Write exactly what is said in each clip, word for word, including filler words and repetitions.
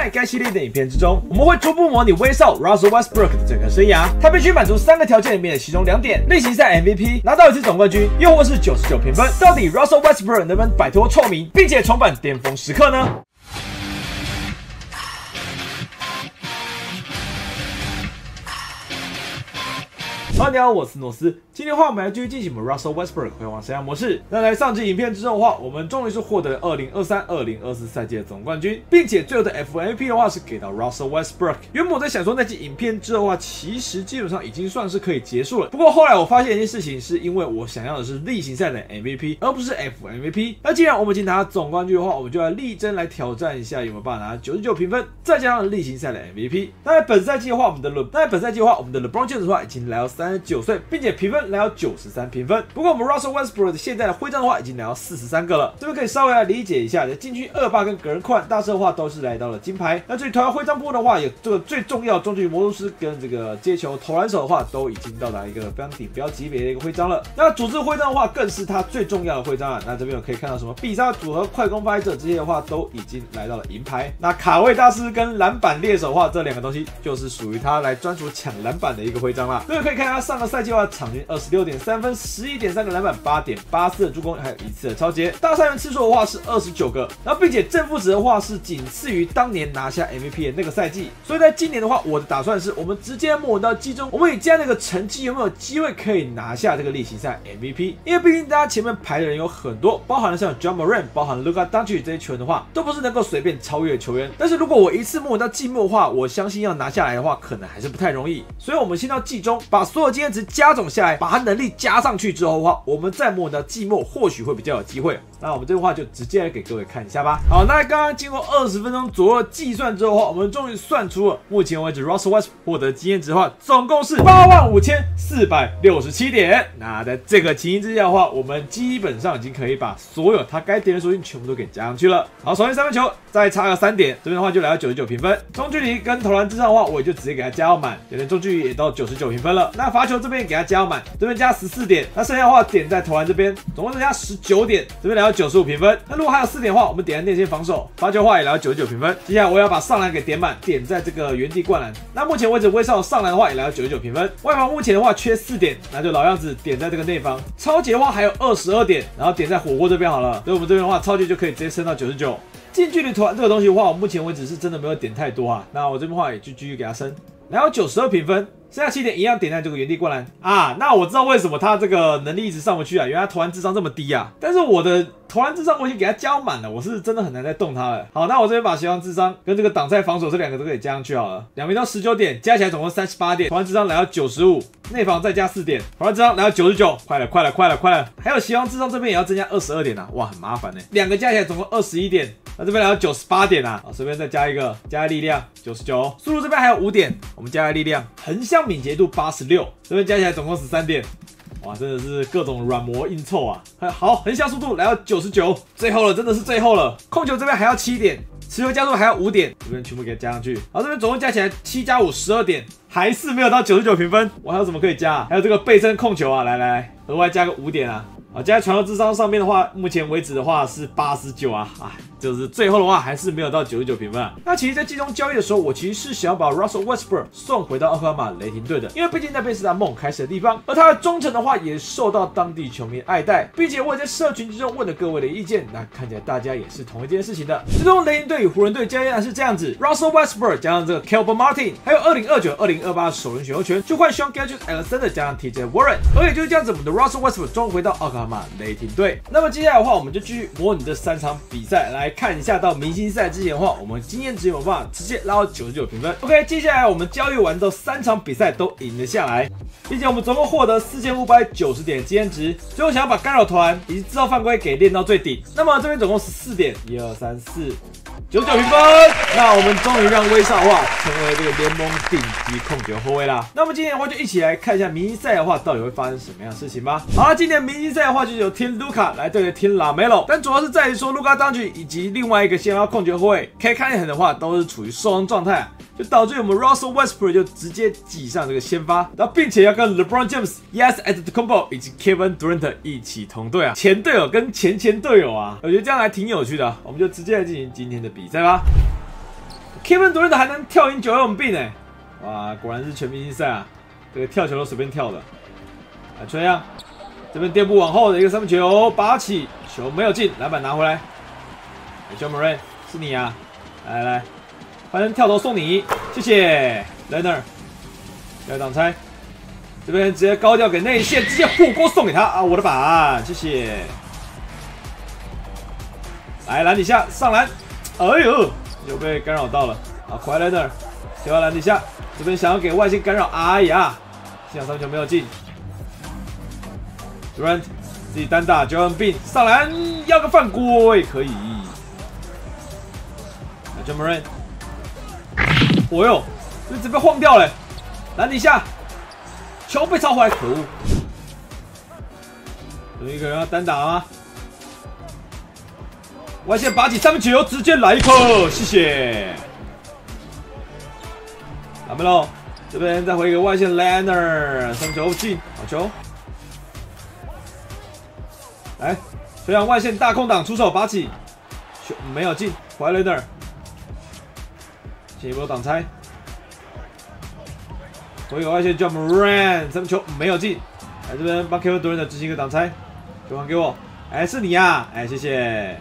在该系列的影片之中，我们会初步模拟威少 Russell Westbrook 的整个生涯，他必须满足三个条件里面的其中两点：例行赛 M V P， 拿到一次总冠军，又或是九十九评分。到底 Russell Westbrook 能不能摆脱臭名，并且重返巅峰时刻呢？ Hello， 大家好，我是诺斯。今天的话，我们来继续进行我们 Russell Westbrook 回往生涯模式。那在上集影片之中的话，我们终于是获得了二零二三二零二四赛季的总冠军，并且最后的 F M V P 的话是给到 Russell Westbrook。原本我在想说，那集影片之后的话，其实基本上已经算是可以结束了。不过后来我发现一件事情，是因为我想要的是例行赛的 M V P， 而不是 F M V P。那既然我们已经拿到总冠军的话，我们就要力争来挑战一下有没有办法拿九十九评分，再加上例行赛的 M V P。那在本赛季的话，我们的 Le， 那在本赛季的话，我们的 LeBron James 的话已经来到三十九岁，并且评分来到九十三评分。不过我们 Russell Westbrook 现在的徽章的话已经来到四十三个了，这边可以稍微来理解一下，禁区二霸跟个人快大师的话都是来到了金牌。那至于投篮徽章部分的话，有这个最重要中距离魔术师跟这个接球投篮手的话，都已经到达一个非常顶标级别的一个徽章了。那组织徽章的话，更是它最重要的徽章啊。那这边我可以看到什么必杀组合、快攻发挥者这些的话，都已经来到了银牌。那卡位大师跟篮板猎手的话，这两个东西就是属于他来专属抢篮板的一个徽章啦。这个可以看他上个赛季的话，场均二十六点三分、十一点三个篮板、八点八四的助攻，还有一次的超节。大三元次数的话是二十九个，然后并且正负值的话是仅次于当年拿下 M V P 的那个赛季。所以在今年的话，我的打算是我们直接摸到季中，我们以这样的一个成绩有没有机会可以拿下这个例行赛 M V P？ 因为毕竟大家前面排的人有很多，包含了像 Ja Morant、包含 Luka Doncic 这些球员的话，都不是能够随便超越的球员。但是如果我一次摸到季末的话，我相信要拿下来的话，可能还是不太容易。所以我们先到季中，把所有经验值加总下来，把他能力加上去之后的话，我们再摸到季末，或许会比较有机会。那我们这个话就直接来给各位看一下吧。好，那刚刚经过二十分钟左右的计算之后的话，我们终于算出了目前为止 Russell Westbrook 获得经验值的话，总共是八万五千四百六十七点。那在这个情形之下的话，我们基本上已经可以把所有他该点的属性全部都给加上去了。好，首先三分球再差个三点，这边的话就来到九十九评分。中距离跟投篮之上的话，我也就直接给他加到满，有点中距离也到九十九评分了。那罚球这边也给他加到满，这边加十四点，那剩下的话点在投篮这边，总共增加十九点，这边来到九十五评分。那如果还有四点的话，我们点在内线防守，罚球的话也来到九十九评分。接下来我要把上篮给点满，点在这个原地灌篮。那目前为止威少上篮的话也来到九十九评分，外防目前的话缺四点，那就老样子点在这个内防。超级的话还有二十二点，然后点在火锅这边好了。所以我们这边的话，超级就可以直接升到九十九。近距离投篮这个东西的话，我目前为止是真的没有点太多啊。那我这边的话也就继续给他升，来到九十二评分。剩下七点一样点在这个原地灌篮啊，那我知道为什么他这个能力一直上不去啊，原来他投篮智商这么低啊。但是我的投篮智商我已经给他加满了，我是真的很难再动他了。好，那我这边把协防智商跟这个挡拆防守这两个都可以加上去好了，两名到十九点，加起来总共三十八点，投篮智商来到九十五，内防再加四点，投篮智商来到九十九，快了快了快了快了。还有协防智商这边也要增加二十二点啊，哇，很麻烦呢。两个加起来总共二十一点。那这边来到九十八点啊，好，随便再加一个，加力量九十九，速度这边还有五点，我们加力量，横向敏捷度八十六，这边加起来总共十三点，哇，真的是各种软磨硬凑啊。好，横向速度来到九十九，最后了，真的是最后了。控球这边还要七点，持球加速还要五点，这边全部给它加上去，好，这边总共加起来七加五十二点，还是没有到九十九评分。我还有什么可以加啊？还有这个背身控球啊，来来来，额外加个五点啊。好，加在传球智商上面的话，目前为止的话是八十九啊，哎，就是最后的话还是没有到九十九评分啊。那其实，在季中交易的时候，我其实是想要把 Russell Westbrook 送回到奥克拉荷马雷霆队的，因为毕竟那边是他梦开始的地方，而他的忠诚的话也受到当地球迷爱戴，并且我也在社群之中问了各位的意见，那看起来大家也是同一件事情的。最终雷霆队与湖人队交易案是这样子 ：Russell Westbrook 加上这个 Calvin Martin， 还有二零二九、二零二八首轮选秀权，就换 Sean Gilgeous-Alexander 加上 T J Warren， 而也就是这样子，我们的 Russell Westbrook 终于回到奥克拉荷马雷霆队。那么接下来的话，我们就继续模拟这三场比赛，来看一下到明星赛之前的话，我们经验值有没有办法直接拉到九十九评分。OK， 接下来我们交易完之后，三场比赛都赢了下来，并且我们总共获得四千五百九十点经验值。最后想要把干扰投篮以及制造犯规给练到最顶。那么这边总共十四点，一二三四。九十九评分，那我们终于让威少的话成为这个联盟顶级控球后卫啦。那么今天的话就一起来看一下明星赛的话到底会发生什么样的事情吧。好了，今年明星赛的话就由 Team Luka 来对决 Team LaMelo， 但主要是在于说 Luka Doncic 以及另外一个先发控球后卫 Cade Cunningham 的话都是处于受伤状态，就导致我们 Russell Westbrook 就直接挤上这个先发，然后并且要跟 LeBron James、Giannis Antetokounmpo 以及 Kevin Durant 一起同队啊，前队友跟前前队友啊，我觉得这样还挺有趣的啊。我们就直接来进行今天的比赛吧。 Kevin Durant 还能跳赢九幺五病哎！哇，果然是全明星赛啊！这个跳球都随便跳的。啊，这样，这边垫步往后的一个三分球，拔起球没有进，篮板拿回来。John Moran 是你啊！来来，反正跳投送你，谢谢 Leonard。要挡拆，这边直接高调给内线，直接火锅送给他啊！我的板，谢谢。来篮底下上篮，哎呦，又被干扰到了啊！快 Leonard， 球到篮底下，这边想要给外线干扰，哎呀，幸好三分球没有进。Durant 自己单打 ，Joel Embiid 上篮要个犯规，可以。John Moran， 哦呦，这直接晃掉了，篮底下，球被抄回来，可恶！有一个人要单打吗？外线拔起三分球，直接来一颗，谢谢。打没喽？这边再回一个外线 Leonard， 三分球进，好球。来，虽然外线大空档出手拔起，球没有进，回来 Leonard。进一波挡拆，回个外线 John Moran 三分球没有进，来这边帮 Kevin Durant 执行一个挡拆，球还给我，哎是你呀、啊，哎谢谢。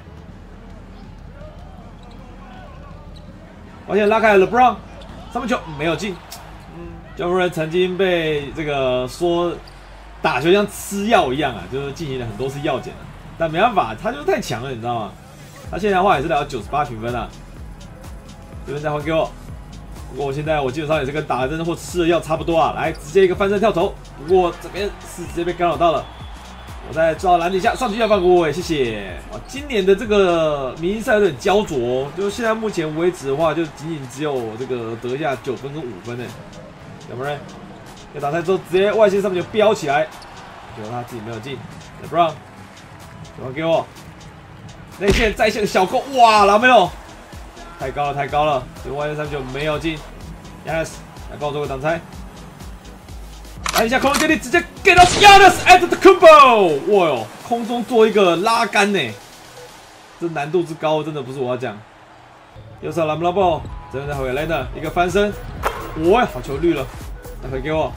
外线拉开 LeBron 三分球没有进，嗯 John Moran 曾经被这个说打球像吃药一样啊，就是进行了很多次药检，但没办法，他就是太强了，你知道吗？他现在的话也是来到九十八评分啊。这边再还给我，不过我现在我基本上也是跟打了针或吃了药差不多啊。来，直接一个翻身跳投，不过这边是直接被干扰到了。我在抓篮底下上去要犯规，谢谢。哇，今年的这个明星赛有点焦灼、哦，就是现在目前为止的话，就仅仅只有这个得下九分跟五分呢。要不然，要打开之后直接外线上面就飙起来，结果他自己没有进。LeBron， 还给我，内线再线小勾，哇，拿没有？太高了，太高了！这个外线三分球没有进 ，Yes， 来帮我做个挡拆，来一下空中接力，直接给到 Giannis at the combo， 哇哟，空中做一个拉杆呢，这难度之高，真的不是我要讲。右手篮不拉爆，这边再回给 Leonard 一个翻身，哇，好球绿了，再回给我，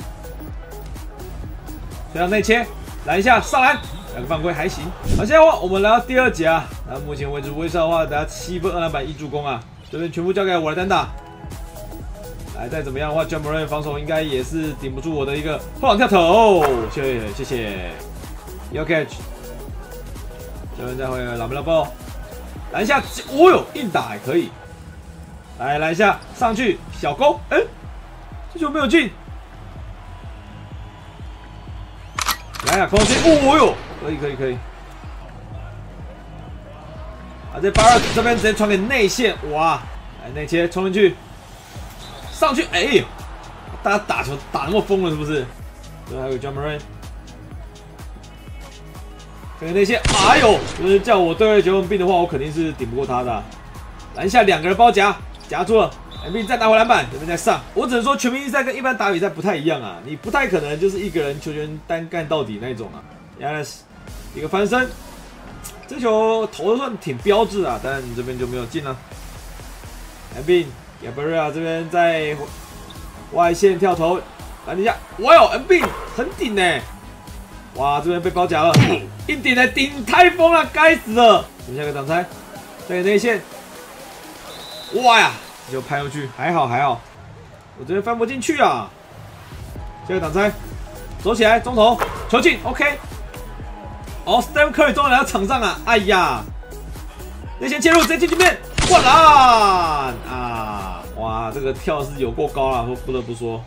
这样内切，来一下上篮。两个犯规还行。好，现在的话我们来到第二节啊。那目前为止威少的话，大家七分、二篮板、一助攻啊，这边全部交给我来单打。来，再怎么样的话 ，John Moran 防守应该也是顶不住我的一个后仰跳投。谢谢谢谢 ，Yo catch。这边再回篮不拉爆，篮下，哦哟，硬打还可以。来篮下上去小勾，哎、欸，这球没有进。来呀，空中哦哟，可以可以可以。啊，这巴尔这边直接传给内线，哇！来内切冲进去，上去，哎呦！大家打球打那么疯了是不是？这边还有 John Moran， 这个内线，哎呦！就是叫我对九五病的话，我肯定是顶不过他的。篮下两个人包夹，夹住了。M B 再拿回篮板，这边再上。我只能说，全明星赛跟一般打比赛不太一样啊，你不太可能就是一个人球权单干到底那种啊。Yes， 一个翻身，这球投的算挺标致啊，但这边就没有进了。M B Gabriel 这边在外线跳投，篮底下，哇哟 ，M B 很顶呢，哇，这边被包夹了，硬顶的顶台风了，该死了！留下个挡拆，再给内线，哇呀！就拍过去，还好还好，我这边翻不进去啊！这个挡拆，走起来，中投，球进 ，OK。哦 ，Steph Curry 终于来到场上啊！哎呀，内线切入，直接进去面，灌篮啊！哇，这个跳是有够高了，我不得不说。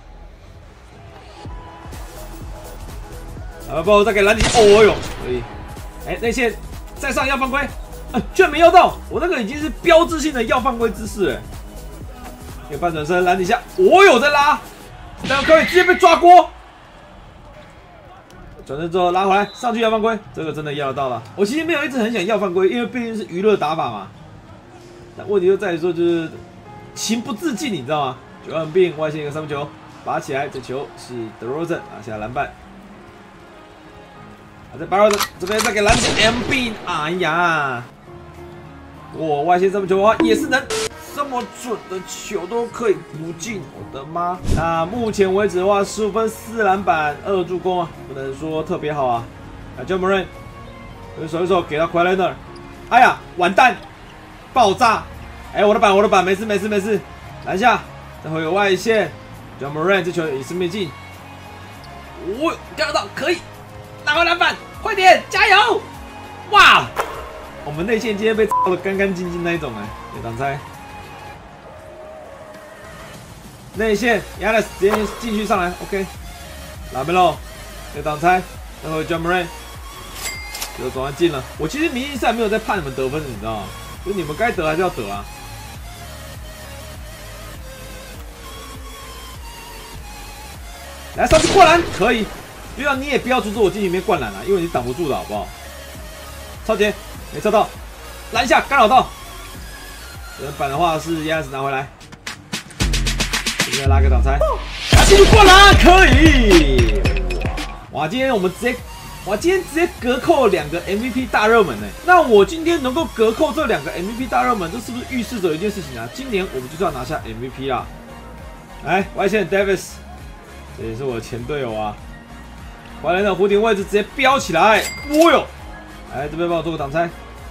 啊，不我再给篮底，哦哟，可以。哎，内线再上要犯规，啊，居然没要到，我那个已经是标志性的要犯规姿势了。一个半转身，篮底下，我有在拉，但可以直接被抓锅。转身之后拉回来，上去要犯规，这个真的要得到了。我其实没有一直很想要犯规，因为毕竟是娱乐打法嘛。但问题就在于说，就是情不自禁，你知道吗？九万病外线一个三分球，拔起来，这球是 DeRozan 拿下篮板。啊，在 DeRozan 这边再给篮底 M B， 哎呀，我外线三分球的话也是能。So 这么准的球都可以不进，我的妈！那目前为止的话，十五分四篮板二助攻啊，不能说特别好啊。啊 ，John Moran， 手一手给到 Kawhi Leonard， 哎呀，完蛋，爆炸！哎，我的板，我的板，没事没事没事，篮下，再回个外线 ，John Moran 这球也是没进。我钓得到，可以拿回篮板，快点，加油！哇！我们内线今天被操的干干净净那一种哎，被挡拆。内线 ，Yanis 直接进去上来 ，OK。拉梅洛被挡拆，然后 John Moran 就总算进了。我其实明星赛没有在怕你们得分的，你知道吗？就是你们该得还是要得啊。来上去灌篮，可以。不要你也不要阻止我进里面灌篮啊，因为你挡不住的好不好？超杰。没测到，篮下干扰到。这板的话是鸭子拿回来，这边拉个挡拆，进去灌篮可以。哇哇，今天我们直接，哇，今天直接隔扣两个 M V P 大热门呢。那我今天能够隔扣这两个 M V P 大热门，这是不是预示着一件事情啊？今年我们就是要拿下 M V P 啦。来，外线 Davis， 这也是我的前队友啊。回来的弧顶位置直接飙起来，哦哟！来这边帮我做个挡拆。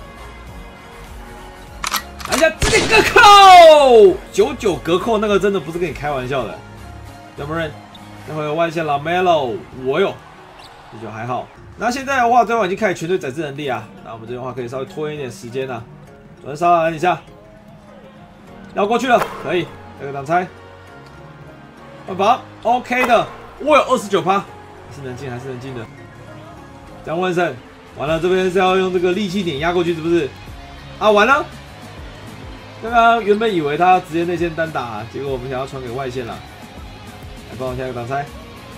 篮下直接隔扣，九九隔扣那个真的不是跟你开玩笑的。要不然，那会有外线老 Melo， 我哟，这就还好。那现在的话，对方已经开始全队载制能力啊，那我们这边的话可以稍微拖延一点时间啊。左边稍等一下，绕过去了，可以，这个挡拆，换防 ，OK 的，我有二十九趴，是能进还是能进的。张万胜，完了，这边是要用这个力气点压过去，是不是？啊，完了。刚刚原本以为他直接内线单打、啊，结果我们想要传给外线了。来帮我下一个挡拆，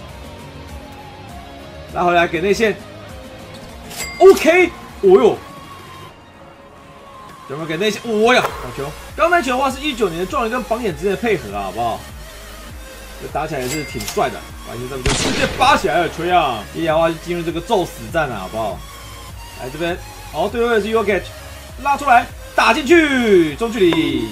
拉回来给内线 ，OK， 哦哟，有没有给内线？哦呀，好球！刚那球的话是一九年的状元跟榜眼之间的配合啊，好不好？这打起来也是挺帅的，完全这么就直接扒起来了，吹啊！接下来的话就进入这个宙死战了，好不好？来这边，哦，对面是 Jokic， 拉出来。打进去，中距离。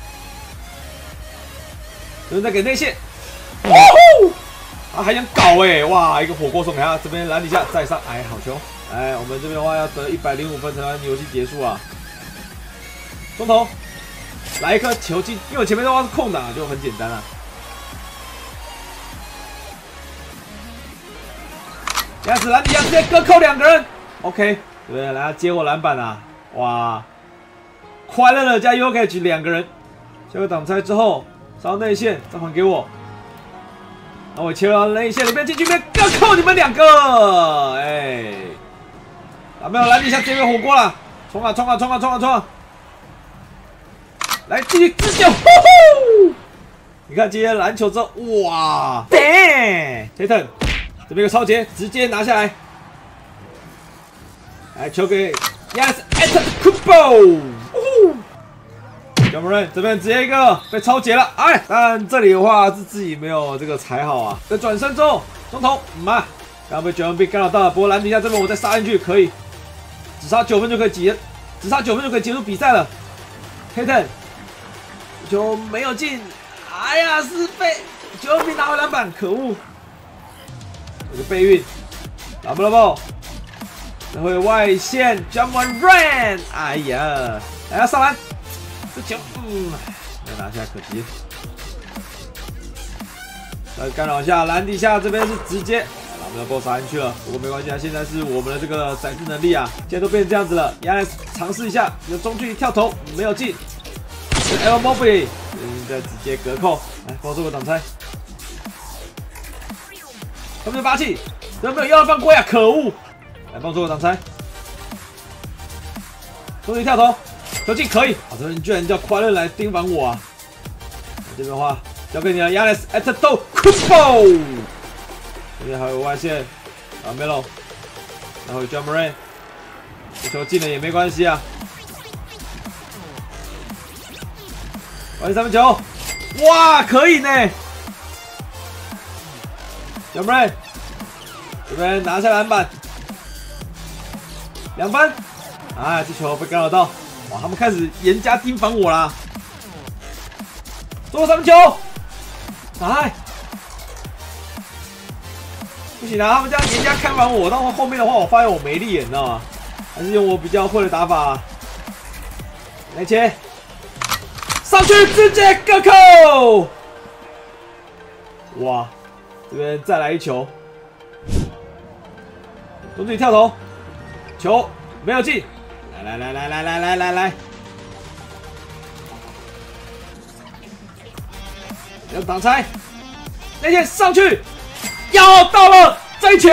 有人在给内线，哦吼！啊，还想搞哎、欸，哇，一个火锅送给他，这边篮底下再上，哎，好球！哎，我们这边的话要得一百零五分才能游戏结束啊。中投，来一颗球进，因为我前面的话是空档，就很简单啊。这样子篮底下直接割扣两个人 ，OK， 对不对？来接我篮板啊，哇！快乐的加 Jokic 两个人，下个挡拆之后上内线再还给我，那我切到内线里面进去面各扣你们两个，哎，啊没有篮底下这边火锅了，冲啊冲啊冲啊冲啊冲啊！来继续自救，呼呼！你看今天篮球之后，哇 ，damn，Tatum 这边有个超节直接拿下来，来球给 Yes Antetokounmpo。John Moran 这边直接一个被超截了，哎，但这里的话是自己没有这个踩好啊。在转身之后，中投，妈，刚被 Joel Embiid 干扰到了。不过篮底下这边我再杀进去可以，只差九分就可以结，只差九分就可以结束比赛了。Tatum 球没有进，哎呀，是被 Joel Embiid 拿回篮板，可恶！有个背运，打不了爆，然后外线 John Moran， 哎呀，来要上篮。这球，嗯，要拿下可惜。再干扰一下篮底下这边是直接，把我们的 boss 杀进去了。不过没关系啊，现在是我们的这个载制能力啊，现在都变成这样子了。Yanis 尝试一下，有中距离跳投没有进。Evan Mobley 现在直接隔扣，来帮我做个挡拆。他们的霸气，有没有要犯规啊？可恶！来帮我做个挡拆。中距离跳投。球进可以，啊！这边居然叫快乐来盯防我啊！这边的话交给你了 ，Yanis Antetokounmpo。这边还有外线，啊 Melo， 然后 John Moran， 这球进了也没关系啊。外线三分球，哇，可以呢 ！John Moran， 这边拿下篮板，两分，啊，这球被干扰到。哇，他们开始严加盯防我啦！ 做三分球，打开。不行啊，他们这样严加看完我，到后面的话，我发现我没力，你知道吗？还是用我比较会的打法。来切，上去直接个扣！哇，这边再来一球，从这里跳投，球没有进，来来来来来来来来来，要挡拆，那些上去，要到了，这一球！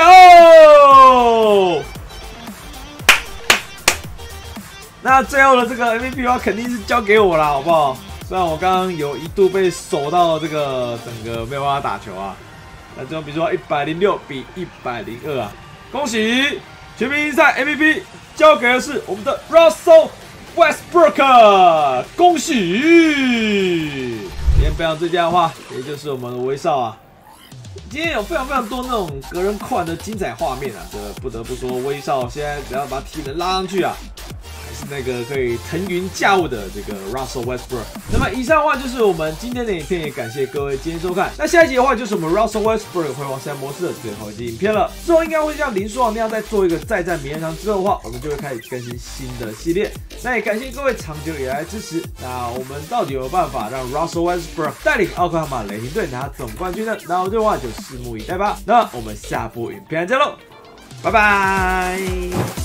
那最后的这个 M V P 的话，肯定是交给我啦，好不好？虽然我刚刚有一度被守到这个整个没有办法打球啊，那最后比如说一百零六比一百零二啊，恭喜全明星赛 M V P 交给的是我们的 Russell Westbrook， 恭喜！今天分享最佳的话，也就是我们的威少啊。今天有非常非常多那种隔人扣的精彩画面啊，这不得不说威少现在只要把体能拉上去啊。是那个可以腾云驾雾的这个 Russell Westbrook。那么以上的话就是我们今天的影片，也感谢各位今天收看。那下一集的话就是我们 Russell Westbrook 回王三模式的最后一集影片了。之后应该会像林书豪那样再做一个再战名人堂之后的话，我们就会开始更新新的系列。那也感谢各位长久以来的支持。那我们到底有没有办法让 Russell Westbrook 带领奥克拉荷马雷霆队拿总冠军呢？那我们的话就拭目以待吧。那我们下部影片见喽，拜拜。